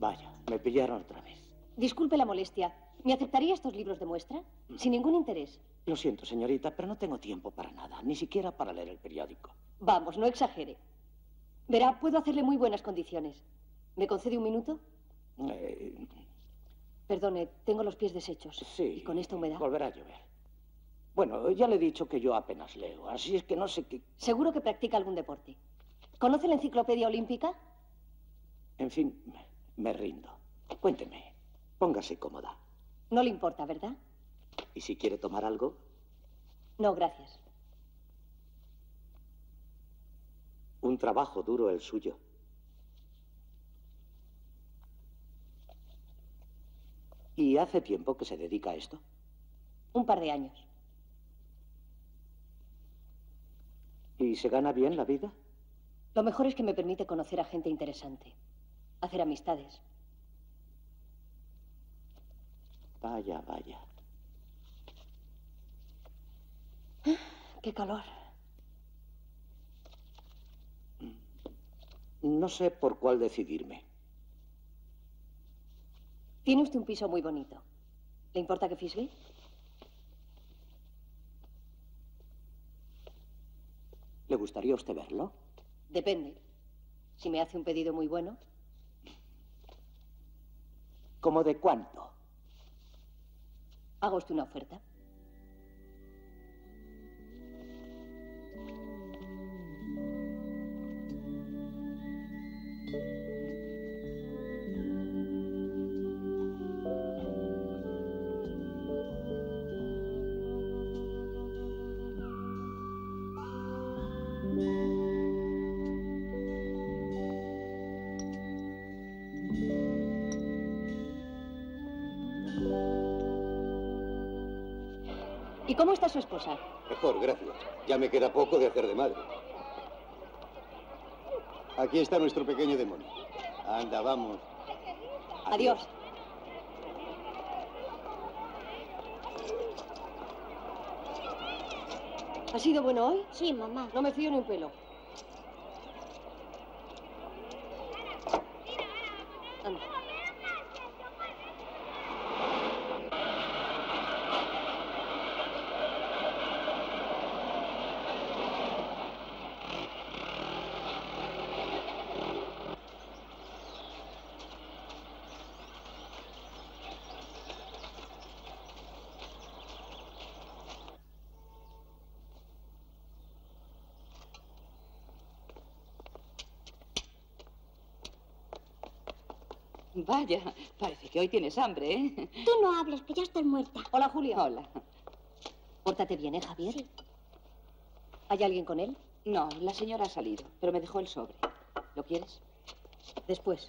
Vaya, me pillaron otra vez. Disculpe la molestia. ¿Me aceptaría estos libros de muestra? Sin ningún interés. Lo siento, señorita, pero no tengo tiempo para nada, ni siquiera para leer el periódico. Vamos, no exagere. Verá, puedo hacerle muy buenas condiciones. ¿Me concede un minuto? Perdone, tengo los pies deshechos. Sí. ¿Y con esta humedad? Volverá a llover. Bueno, ya le he dicho que yo apenas leo, así es que no sé qué... Seguro que practica algún deporte. ¿Conoce la enciclopedia olímpica? En fin, me rindo. Cuénteme, póngase cómoda. No le importa, ¿verdad? ¿Y si quiere tomar algo? No, gracias. Un trabajo duro el suyo. ¿Y hace tiempo que se dedica a esto? Un par de años. ¿Y se gana bien la vida? Lo mejor es que me permite conocer a gente interesante. Hacer amistades. Vaya, vaya. ¡Qué calor! No sé por cuál decidirme. Tiene usted un piso muy bonito. ¿Le importa que fisgue? ¿Le gustaría a usted verlo? Depende. Si me hace un pedido muy bueno. ¿Cómo de cuánto? Haga usted una oferta. ¿Y cómo está su esposa? Mejor, gracias. Ya me queda poco de hacer de madre. Aquí está nuestro pequeño demonio. Anda, vamos. Adiós. ¿Ha sido bueno hoy? Sí, mamá. No me fío ni un pelo. Anda. Vaya, parece que hoy tienes hambre, ¿eh? Tú no hables, que ya estoy muerta. Hola, Julia. Hola. Pórtate bien, ¿eh, Javier? Sí. ¿Hay alguien con él? No, la señora ha salido, pero me dejó el sobre. ¿Lo quieres? Después.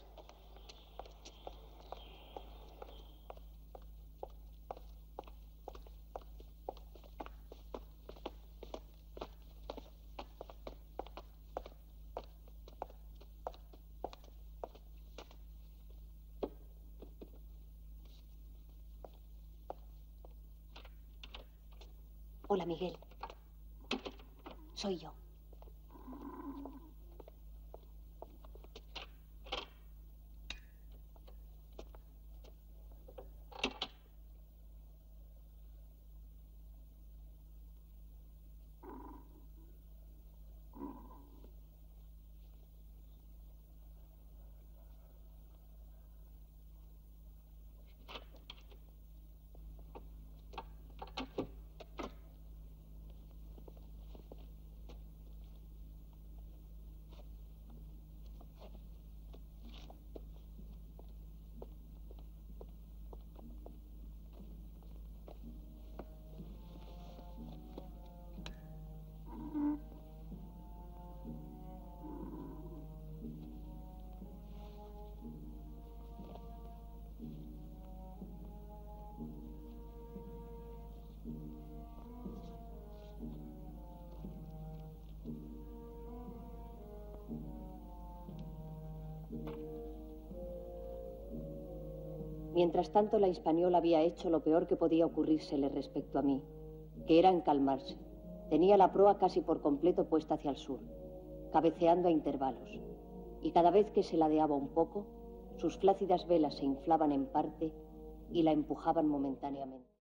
Hola, Miguel. Soy yo. Mientras tanto, la Hispaniola había hecho lo peor que podía ocurrírsele respecto a mí, que era encalmarse. Tenía la proa casi por completo puesta hacia el sur, cabeceando a intervalos, y cada vez que se ladeaba un poco, Sus flácidas velas se inflaban en parte y la empujaban momentáneamente.